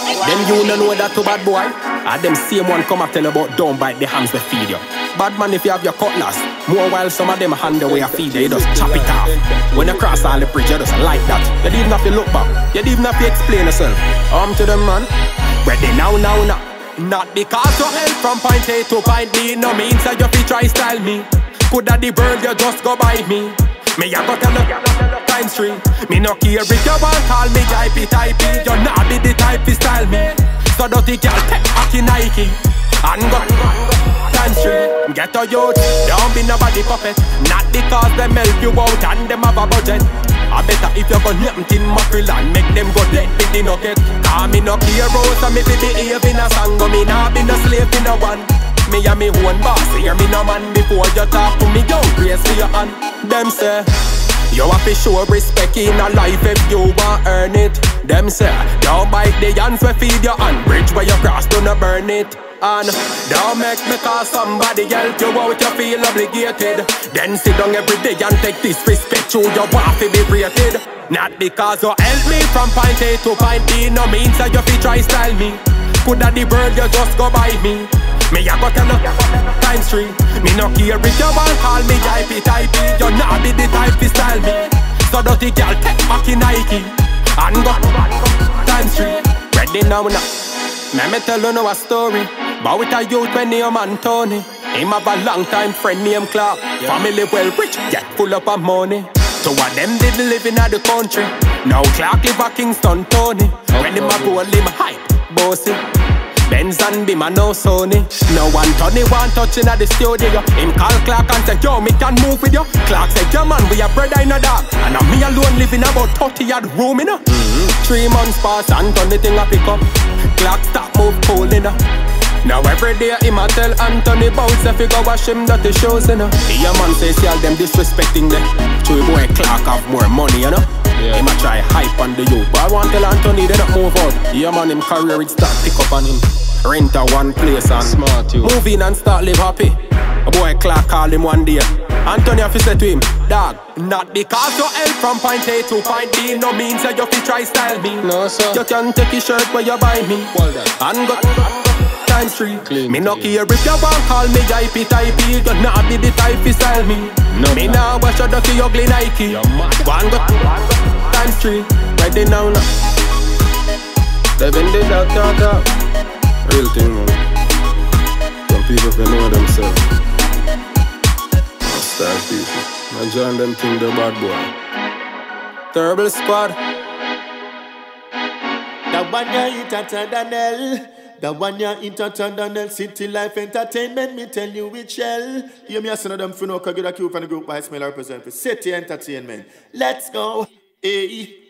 Them you no know that to bad boy. And them same one come and tell about don't bite the hands we feed you. Bad man if you have your cutlass. More while some of them hand the way I feed you, you just chop it off. When you cross all the bridge, you just like that. You don't even have to look back. You don't even have to explain yourself. To them man. Ready now. Not because you help from point A to point B. No means that you fi try style me. Coulda the bird you just go by me. Me a go tell you times 3. Me no care if you want call me typey. You not be the type to style me. So dirty girl take hockey Nike and go times 3. Get a youth, don't be nobody puppet. Not because them help you out and them have a budget. I better if you go nyamtin mackerel and make them go dead with the nugget. Cause me no care about so me fi behave in a song. Go me nah be no slave in a one. Me a me own boss, hear me no man. Before you talk to me, don't praise for your hand. Them say you have to show respect in a life if you want earn it. Them say don't bite the hands we feed your hand. Bridge where you cross, do not burn it. And don't make me call somebody help you out, you feel obligated. Then sit down every day and take disrespect you, you want to be rated. Not because you help me from point A to point B. No means that you fi try style me. Coulda the bird you just go by me. Me a go tell you times 3. Me no care if you want call me typey. You not be the type to style me. So dirty girl take hockey Nike and go times 3. Ready now. Me tell you now a story about with a youth when name Anthony. Him have a long time friend named Clark. Family well rich, get full up of money. So what them did live in the country. Now Clark live at Kingston, Tony. When him a go him hype, bossy. Benz and Bim and no Sony. No one Tony want touching at the studio. Him call Clark and say, yo, me can move with you. Clark say, yeah man, we a brother in a dog. And I'm me alone living about 30 yard room, you know. 3 months pass and Tony thing a pick up. Clark stop move cool, you know. Now every day him a tell Anthony bounce if he go wash him dirty shoes, you know. The man say see all them disrespecting them. True boy Clark have more money, you know. Him a try hype on the youth, but I want tell Anthony they not move out. Yeah man, him career it start pick up on him. Rent a one place and smart you. Move in and start live happy. A boy Clark call him one day. Anthony have to say to him, dog, not because you help from point A to point B. No means that you fi try style me. No sir. You can take your shirt where you buy me. And go times 3. Clean, me no care if you want call me typey. You not be the type to style me. No, me nah wash your dirty ugly Nike. One go times 3. Ready now. Living the talk. Real thing, man. Some people can know themselves. Star people. I join them think they're bad boy. Terrible squad. The one you eat at Daniel. The one you eat at Daniel. City Life Entertainment. Me tell you which shell. You me as them for no. Cause get a cue from the group by Smell represent for City Entertainment. Let's go. Hey.